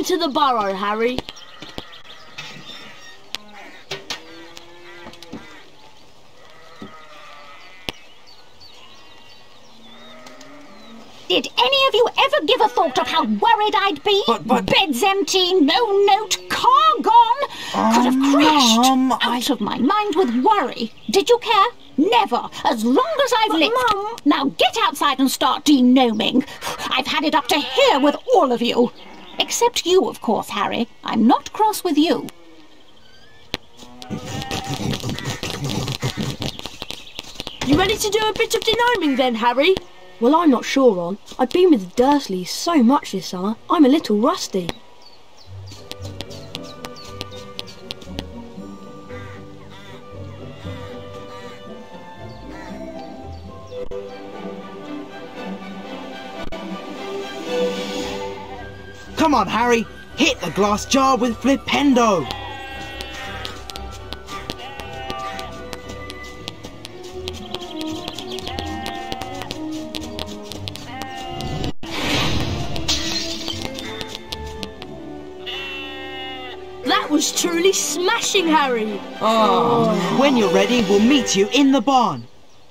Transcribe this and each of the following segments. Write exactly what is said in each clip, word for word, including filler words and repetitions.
into the burrow, Harry. Did any of you ever give a thought of how worried I'd be? But, but... Bed's empty, no note, car gone. Oh, Could have crashed. Mum, Out I... of my mind with worry. Did you care? Never. As long as I've But, lived. Mum... Now get outside and start denoming. I've had it up to here with all of you. Except you, of course, Harry. I'm not cross with you. You ready to do a bit of denoming then, Harry? Well, I'm not sure, Ron. I've been with the Dursleys so much this summer, I'm a little rusty. Come on, Harry. Hit the glass jar with Flipendo. That was truly smashing, Harry. Oh. When you're ready, we'll meet you in the barn.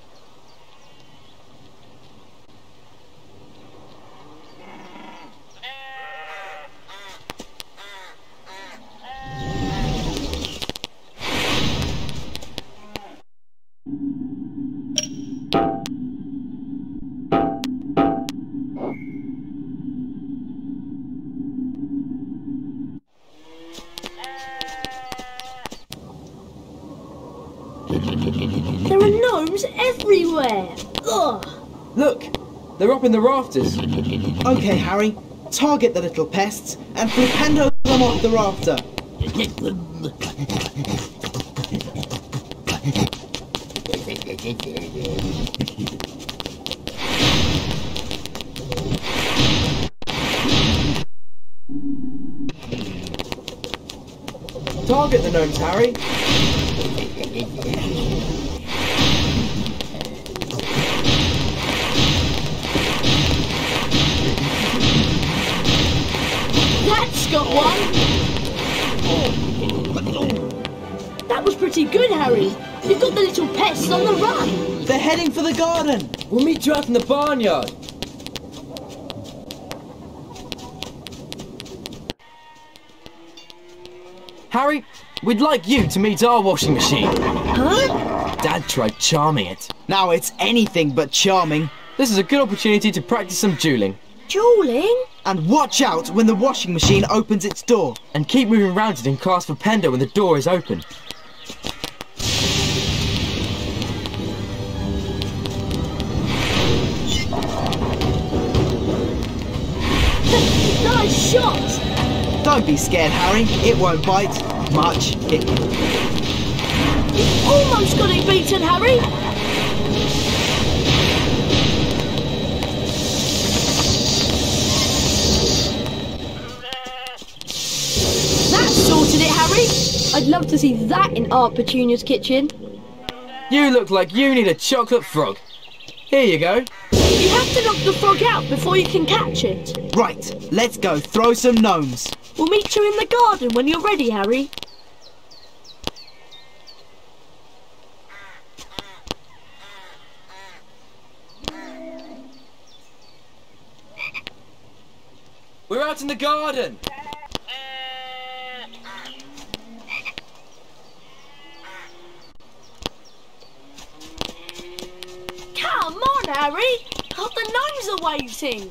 There are gnomes everywhere. Ugh. Look, they're up in the rafters. Okay, Harry. Target the little pests and Flipendo them off the rafter. Target the gnomes, Harry. That's got one. That was pretty good, Harry. You've got the little pests on the run. They're heading for the garden. We'll meet you out in the barnyard. Harry, we'd like you to meet our washing machine. Huh? Dad tried charming it. Now it's anything but charming. This is a good opportunity to practice some dueling. Dueling? And watch out when the washing machine opens its door. And keep moving around it and cast for Pendo when the door is open. Nice shot! Don't be scared, Harry. It won't bite much. It... You've almost got it beaten, Harry. That sorted it, Harry. I'd love to see that in Aunt Petunia's kitchen. You look like you need a chocolate frog. Here you go. You have to knock the frog out before you can catch it. Right, let's go throw some gnomes. We'll meet you in the garden when you're ready, Harry. We're out in the garden. Come on, Harry. Oh, the gnomes are waiting.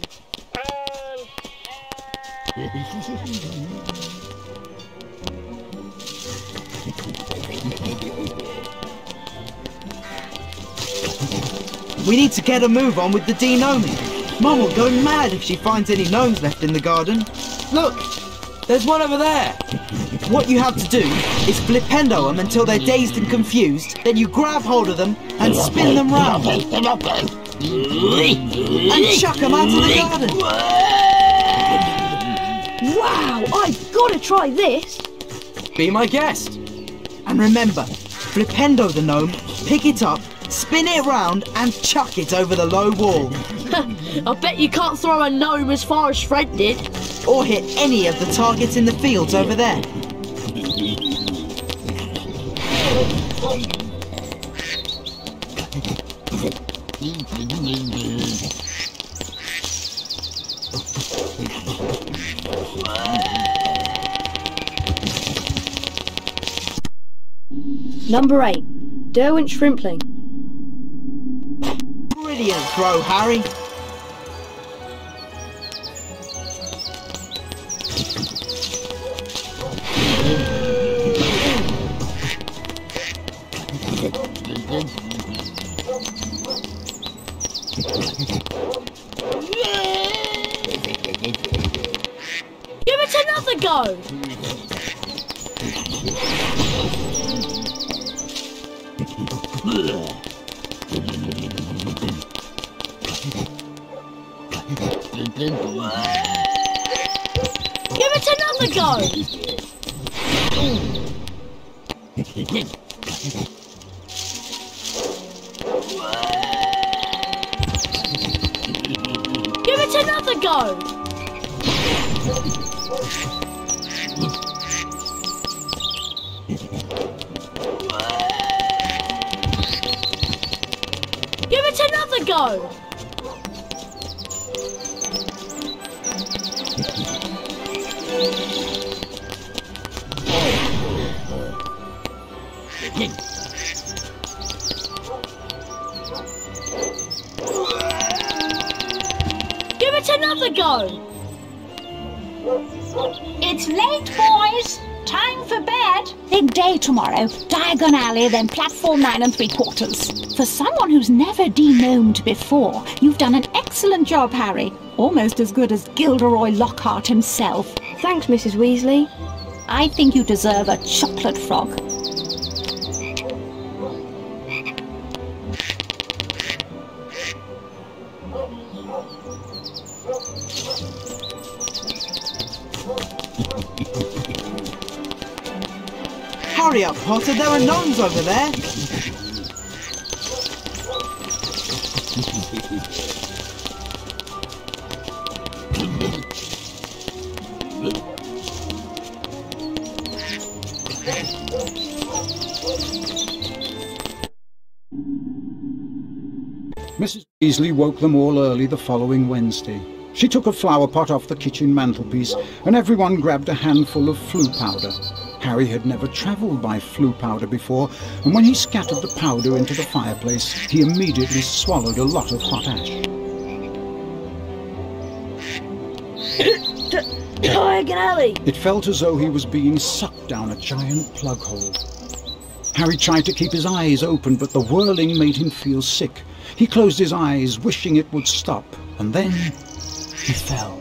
We need to get a move on with the denoming. Mum will go mad if she finds any gnomes left in the garden. Look, there's one over there. What you have to do is Flipendo them until they're dazed and confused, then you grab hold of them and spin them round. And chuck them out of the garden. Wow, I've got to try this. Be my guest. And remember, Flipendo the gnome, pick it up, spin it round and chuck it over the low wall. I bet you can't throw a gnome as far as Fred did. or hit any of the targets in the fields over there. Number eight, Derwent Shrimpling. Brilliant throw, Harry. Give it another go! Give it another go! Give it another go! Give it another go! Give it another go! It's late, boys. Time for bed. Big day tomorrow. Diagon Alley, then platform nine and three quarters. For someone who's never de-gnomed before, you've done an excellent job, Harry. Almost as good as Gilderoy Lockhart himself. Thanks, Missus Weasley. I think you deserve a chocolate frog. Hurry up, Potter, there are gnomes over there. Missus Weasley woke them all early the following Wednesday. She took a flower pot off the kitchen mantelpiece, and everyone grabbed a handful of flue powder. Harry had never travelled by flue powder before, and when he scattered the powder into the fireplace, he immediately swallowed a lot of hot ash. Diagon Alley! It felt as though he was being sucked down a giant plug hole. Harry tried to keep his eyes open, but the whirling made him feel sick. He closed his eyes, wishing it would stop, and then he fell.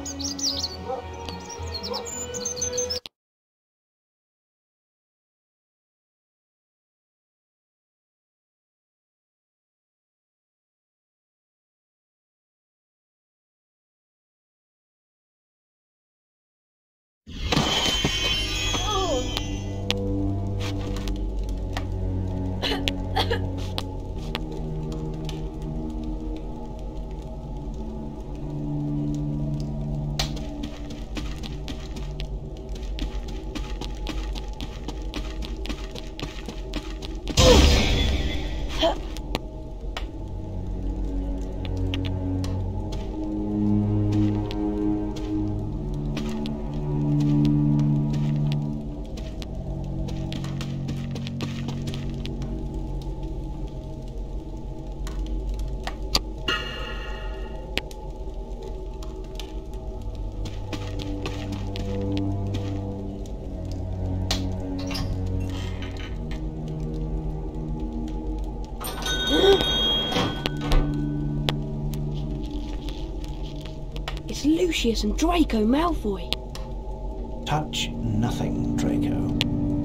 It's Lucius and Draco Malfoy. Touch nothing, Draco.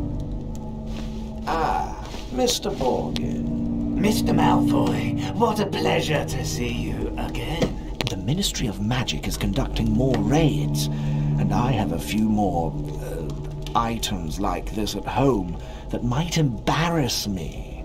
Ah, Mister Borgin. Mister Malfoy, what a pleasure to see you again. The Ministry of Magic is conducting more raids, and I have a few more uh, items like this at home that might embarrass me.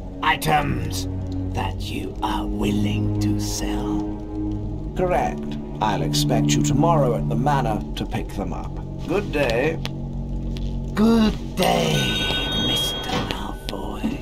Items that you are willing to sell? Correct. I'll expect you tomorrow at the manor to pick them up. Good day. Good day, Mister Malfoy.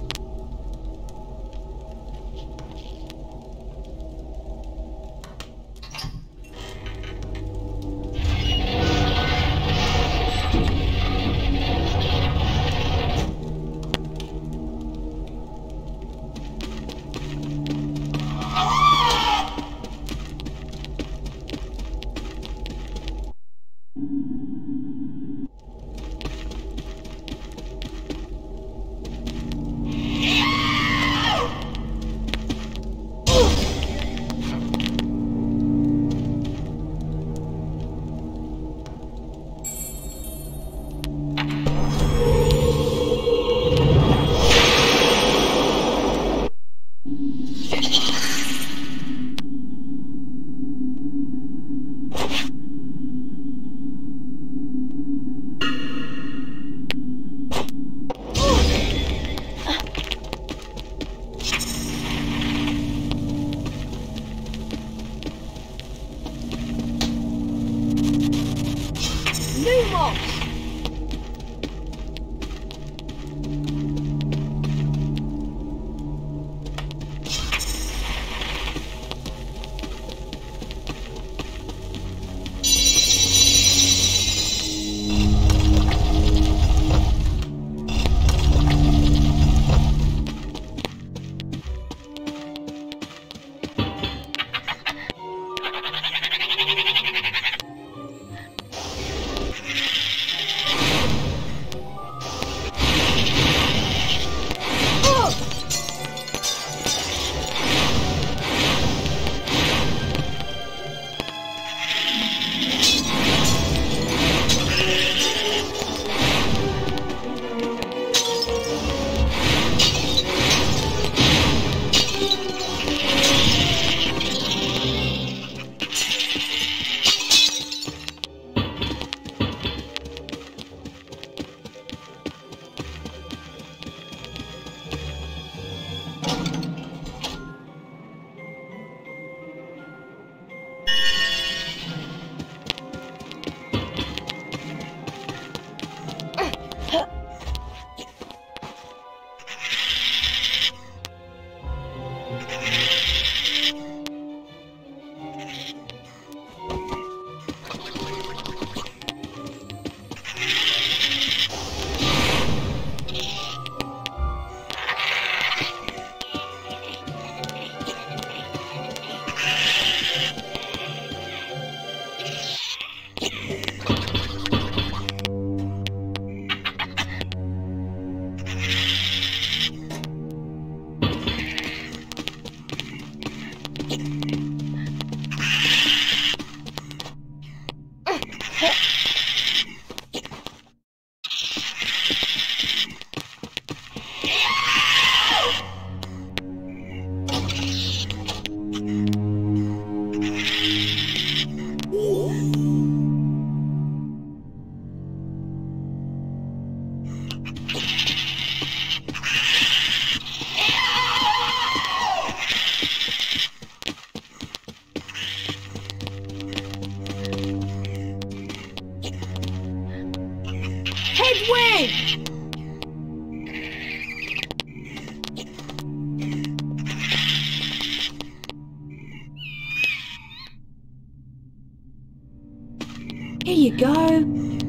Here you go.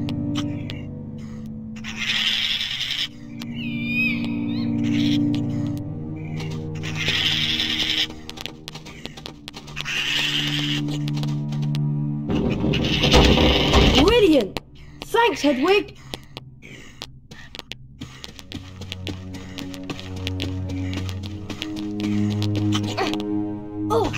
Brilliant! Thanks, Hedwig. Oh.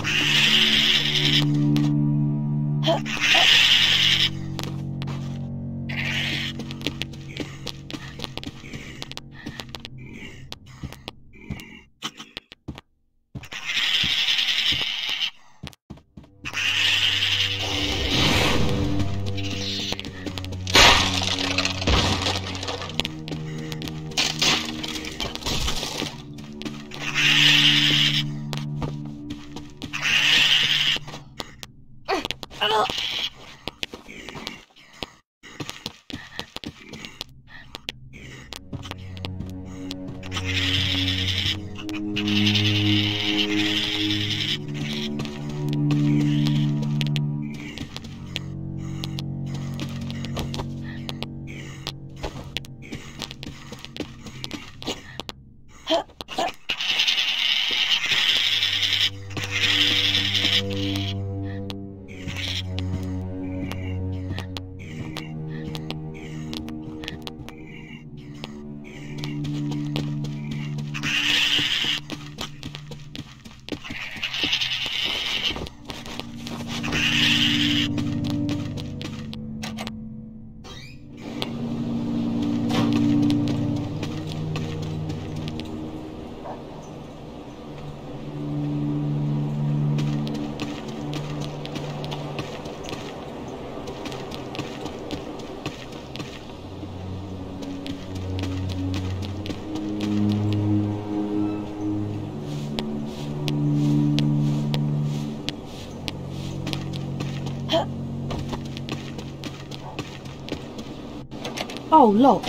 Oh, locked.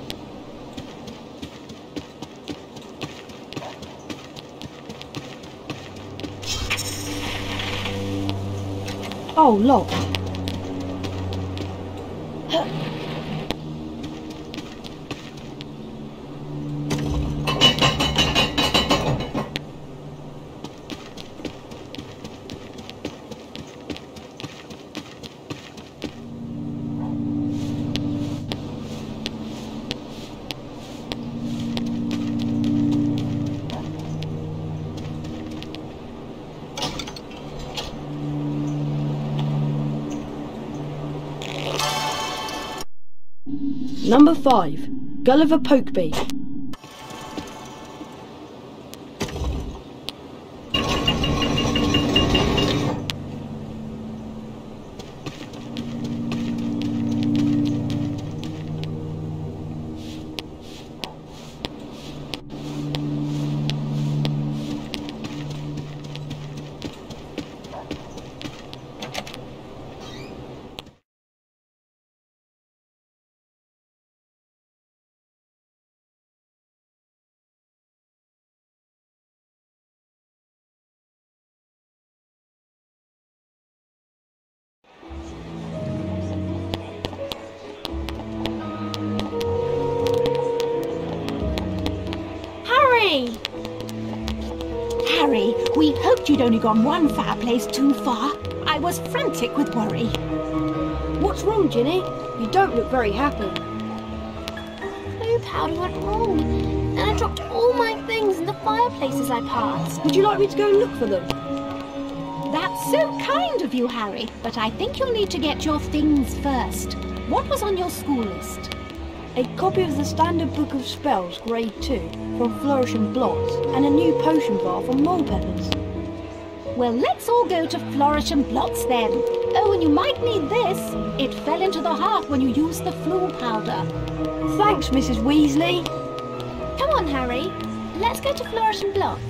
Oh, locked. Number five, Gulliver Pokeby. Harry, we hoped you'd only gone one fireplace too far. I was frantic with worry. What's wrong, Ginny? You don't look very happy. Blue powder went wrong, and I dropped all my things in the fireplaces I passed. Would you like me to go and look for them? That's so kind of you, Harry, but I think you'll need to get your things first. What was on your school list? A copy of the Standard Book of Spells, Grade two, from Flourish and Blots, and a new potion bar from Mole Peppers. Well, let's all go to Flourish and Blots then. Oh, and you might need this. It fell into the heart when you used the flu powder. Thanks, Missus Weasley. Come on, Harry. Let's go to Flourish and Blots.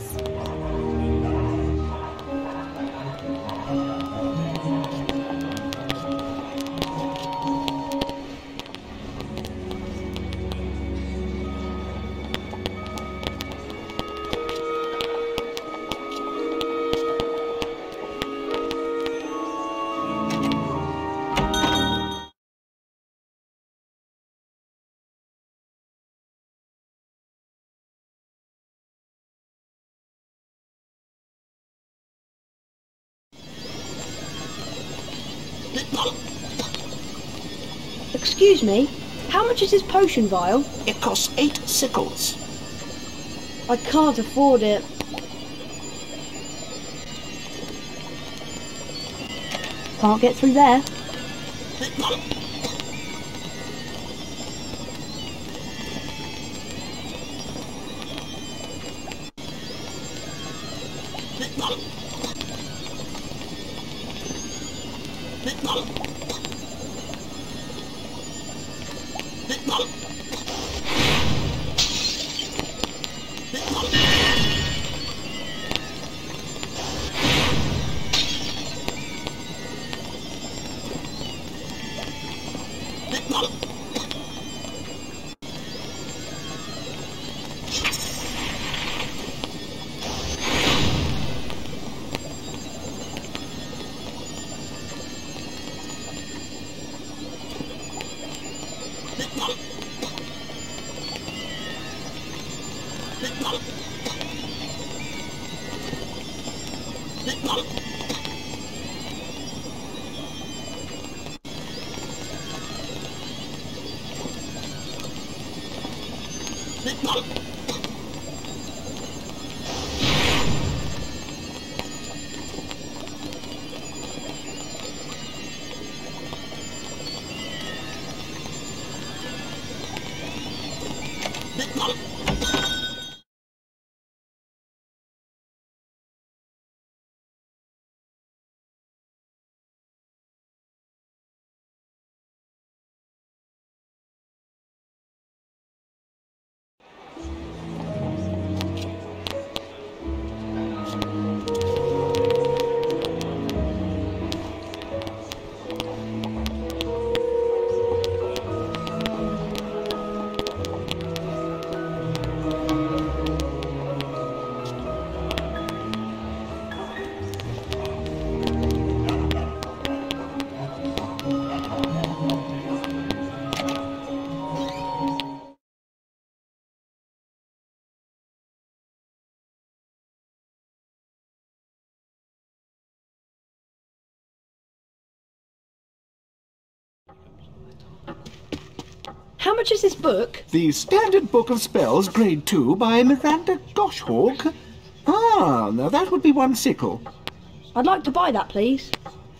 Excuse me, how much is this potion vial? It costs eight sickles. I can't afford it. Can't get through there. how much is this book? The Standard Book of Spells, Grade two, by Miranda Goshawk. Ah, now that would be one sickle. I'd like to buy that, please.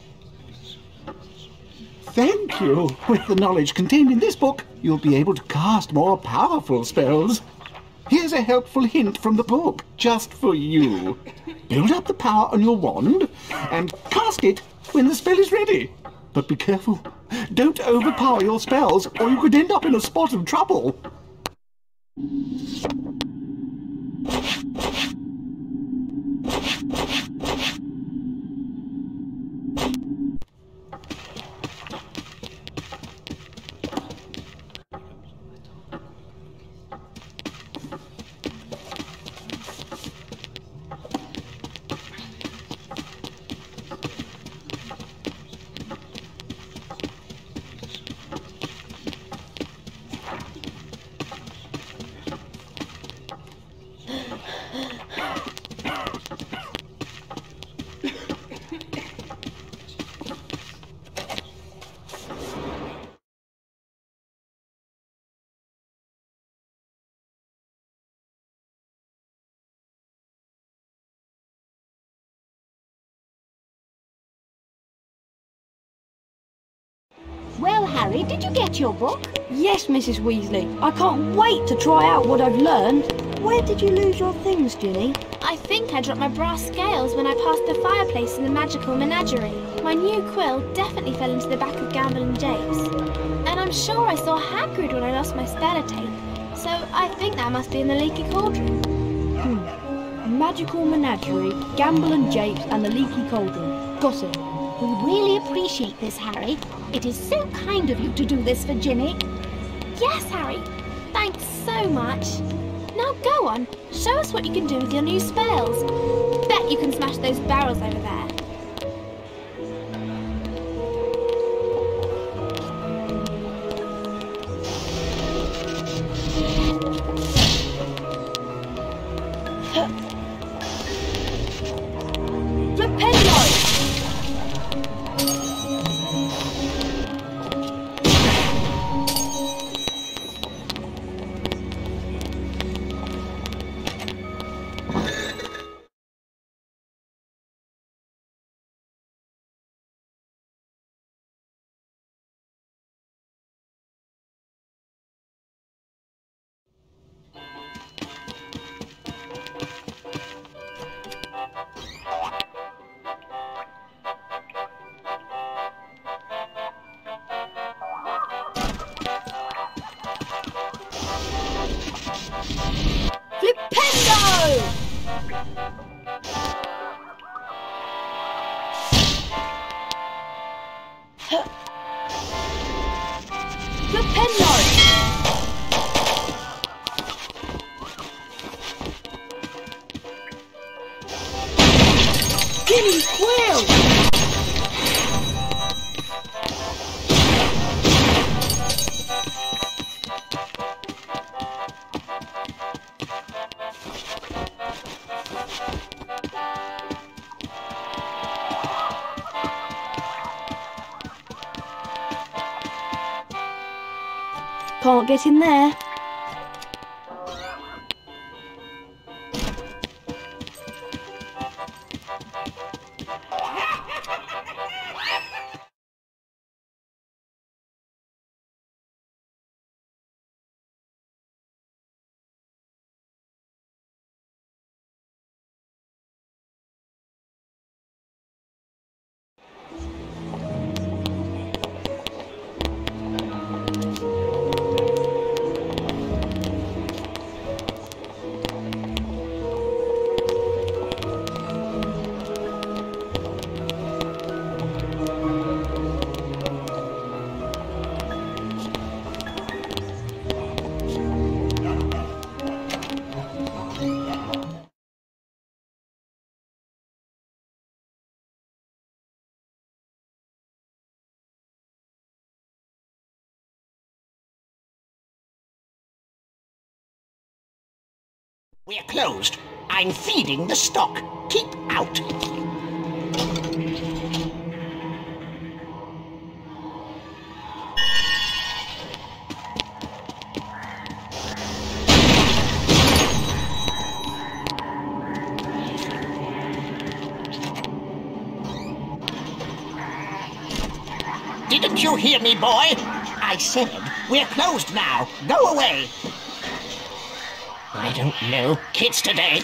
Thank you. With the knowledge contained in this book, you'll be able to cast more powerful spells. Here's a helpful hint from the book, just for you. Build up the power on your wand and cast it when the spell is ready. But be careful. Don't overpower your spells, or you could end up in a spot of trouble. Well, Harry, did you get your book? Yes, Missus Weasley. I can't wait to try out what I've learned. Where did you lose your things, Ginny? I think I dropped my brass scales when I passed the fireplace in the magical menagerie. My new quill definitely fell into the back of Gamble and Japes. And I'm sure I saw Hagrid when I lost my Stellatape. So I think that must be in the Leaky Cauldron. Hmm. Magical menagerie, Gamble and Japes, and the Leaky Cauldron. Got it. We really appreciate this, Harry. It is so kind of you to do this for Ginny. Yes, Harry. Thanks so much. Now go on, show us what you can do with your new spells. Bet you can smash those barrels over there. Can't get in there. We're closed. I'm feeding the stock. Keep out. Don't you hear me, boy? I said we're closed now. Go away. I don't know kids today.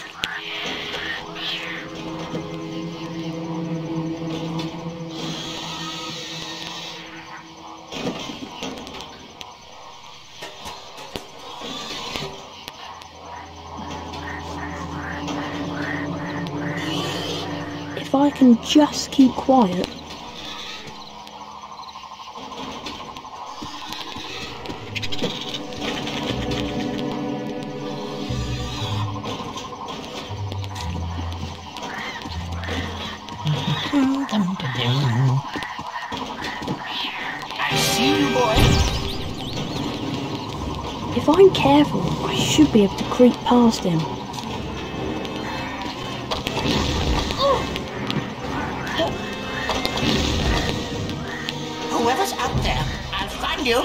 If I can just keep quiet. I see you, boy. If I'm careful, I should be able to creep past him. Whoever's out there, I'll find you.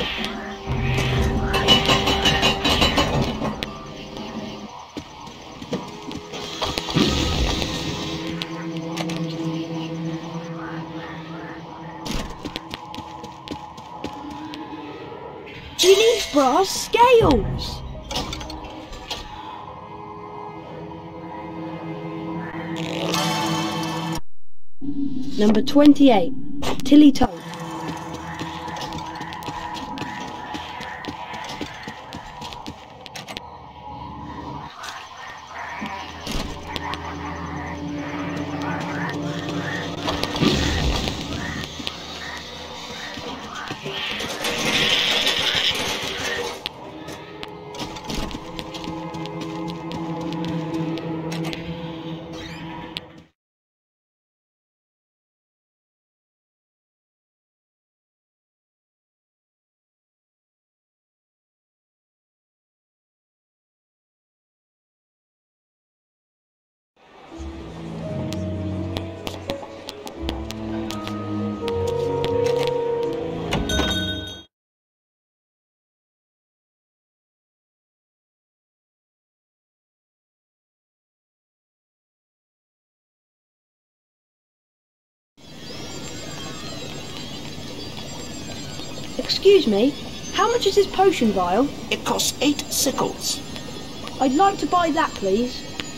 He needs brass scales! Number twenty-eight, Tilly Toad. Excuse me, how much is this potion vial? It costs eight sickles. I'd like to buy that, please.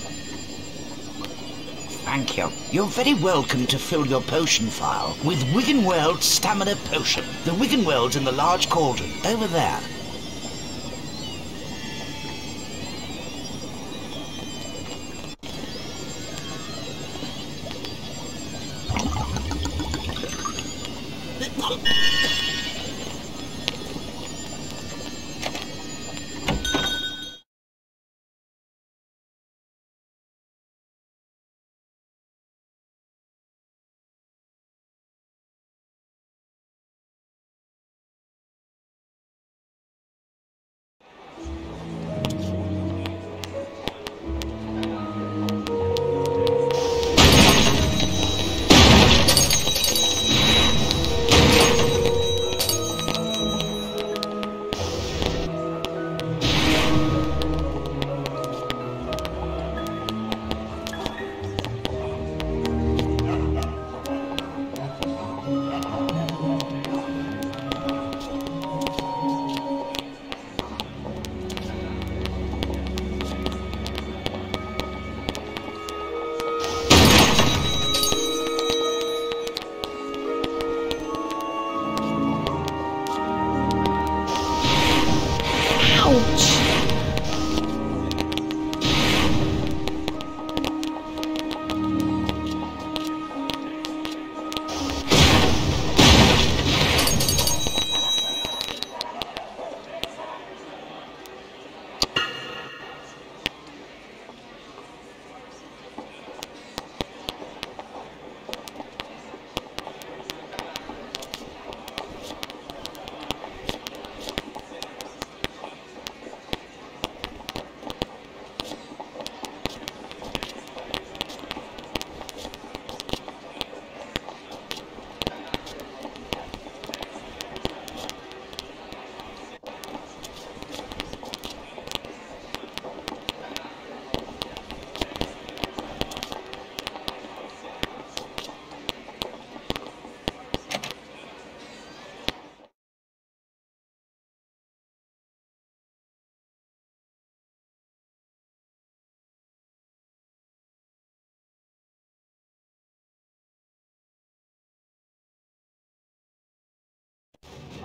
Thank you. You're very welcome to fill your potion vial with Wiggenweld Stamina Potion. The Wiggenweld's in the large cauldron, over there.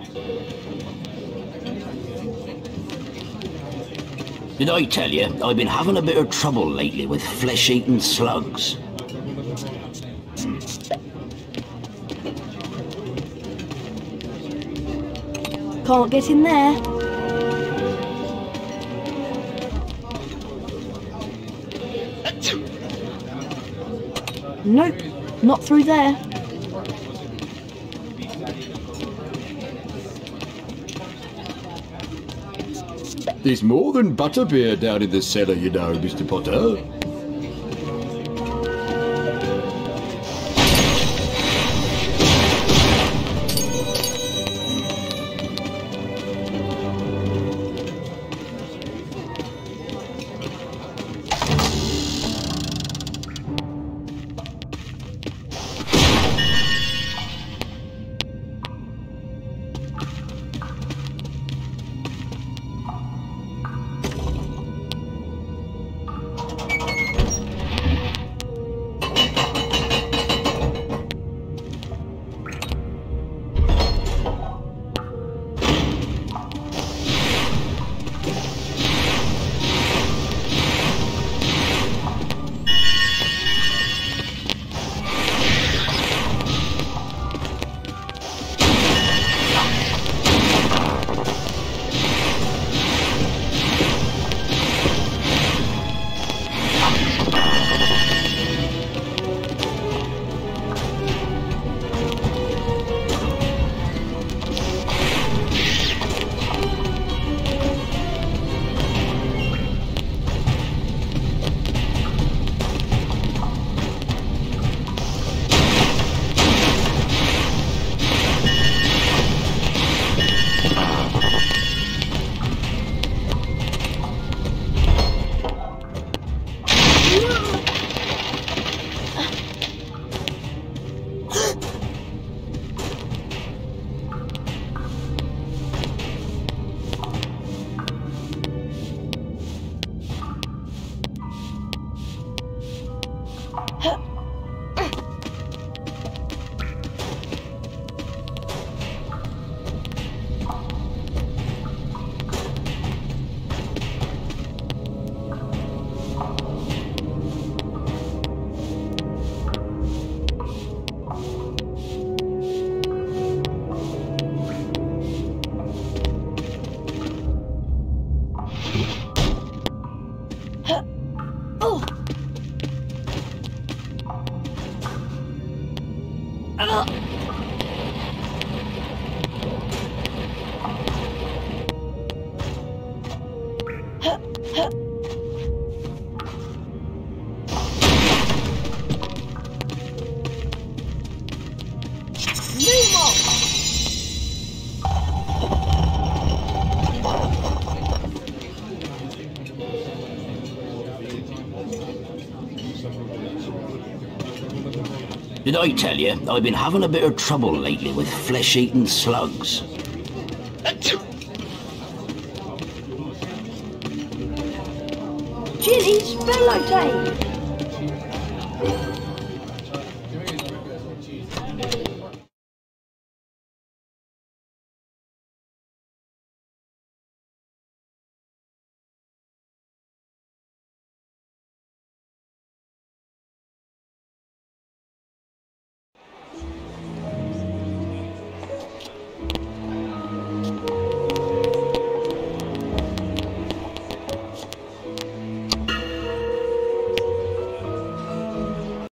Did I tell you, I've been having a bit of trouble lately with flesh-eating slugs. Can't get in there. Nope, not through there. There's more than butterbeer down in the cellar, you know, Mister Potter. Did I tell you, I've been having a bit of trouble lately with flesh-eating slugs. Ginny's fellow tape.